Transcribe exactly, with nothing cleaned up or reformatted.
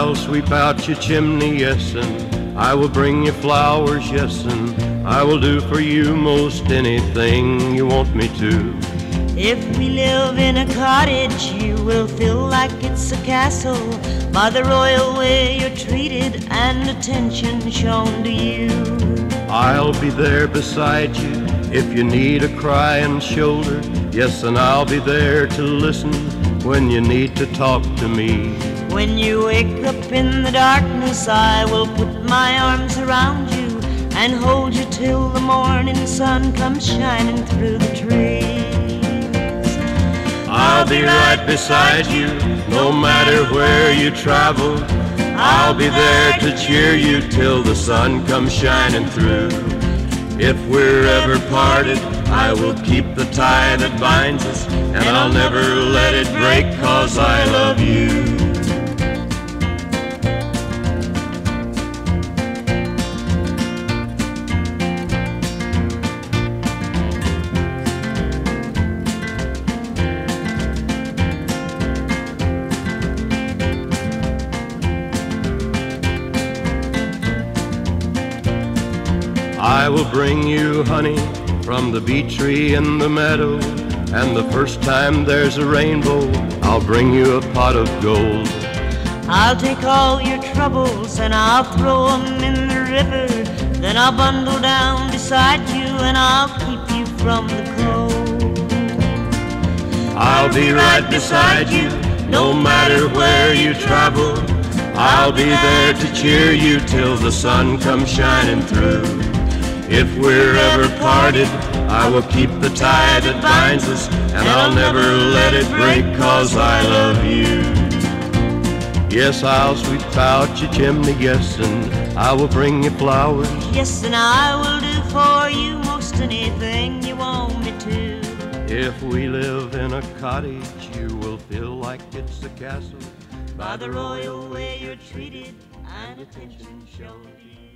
I'll sweep out your chimney, yes, and I will bring you flowers, yes, and I will do for you most anything you want me to. If we live in a cottage, you will feel like it's a castle, by the royal way you're treated and attention shown to you. I'll be there beside you if you need a crying shoulder, yes, and I'll be there to listen when you need to talk to me. When you wake up in the darkness, I will put my arms around you and hold you till the morning sun comes shining through the trees. I'll be right beside you, no matter where you travel. I'll be there to cheer you till the sun comes shining through. If we're ever parted, I will keep the tie that binds us, and I'll never let it break, 'cause I love you. I will bring you honey from the bee tree in the meadow, and the first time there's a rainbow, I'll bring you a pot of gold. I'll take all your troubles and I'll throw them in the river, then I'll bundle down beside you and I'll keep you from the cold. I'll be right beside you, no matter where you travel. I'll be there to cheer you till the sun comes shining through. If we're ever parted, I will keep the tie that binds us, and I'll never let it break, 'cause I love you. Yes, I'll sweep out your chimney, yes, and I will bring you flowers. Yes, and I will do for you most anything you want me to. If we live in a cottage, you will feel like it's a castle, by the royal way you're treated and attention shown to you.